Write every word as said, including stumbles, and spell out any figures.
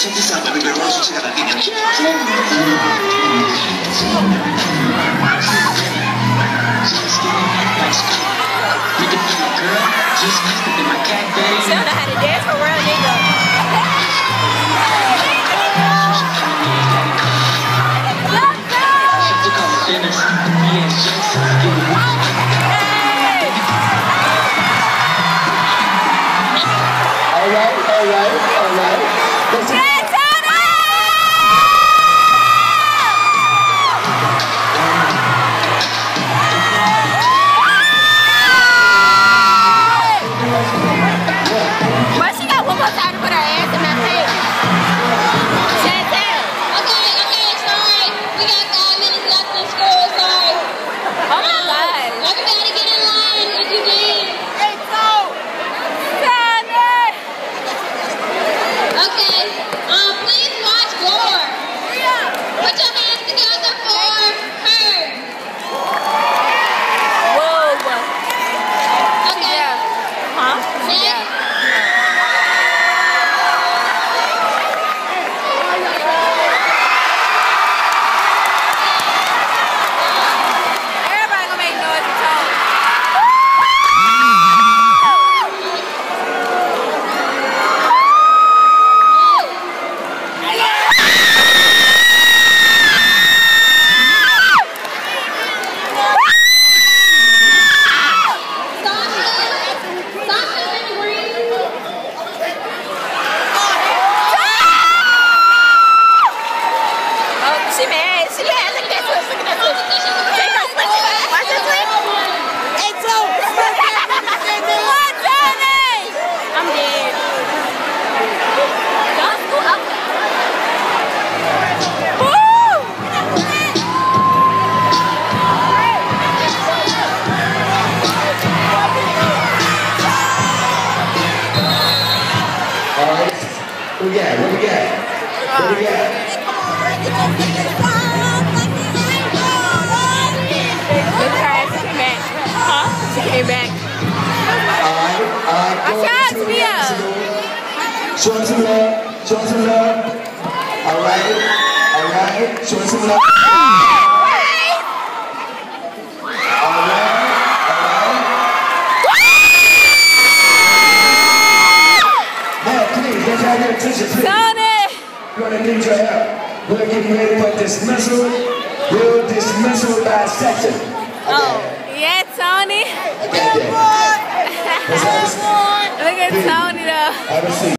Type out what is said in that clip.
Check this out, baby girl. Why don't you check out that video? She don't know how to dance for real, nigga. Alright, alright, alright. Why she got one more time to put her ass in my face? Santana. Okay, okay, sorry. We got five minutes left in school, sorry. Oh my God. Everybody get in line if you can. Hey, so. Santana. Okay, um, please watch Gore. Put your hands together for her. Whoa. Okay. Yeah. Huh? Next. Yeah. Everybody gonna make noise and talk. She mad. She mad. Look at that switch. Look at that switch. Take her switch. Watch her switch. Hey, so. What's her name? I'm dead. Don't school up. Woo! Alright. What we got? What we got? What we got? Look at her ass. She came back. Huh? She came back. Alright, alright. I tried to be up. Show him some love. Show him some love. Alright. Alright. Show him some love. Alright. Alright. Now, please, let's have your attention, please. Tony! We're gonna need your help. We're getting ready for dismissal. We'll dismissal by section. Oh, yeah, Tony. Okay. Let's have a seat. Look at Tony though. Have a seat.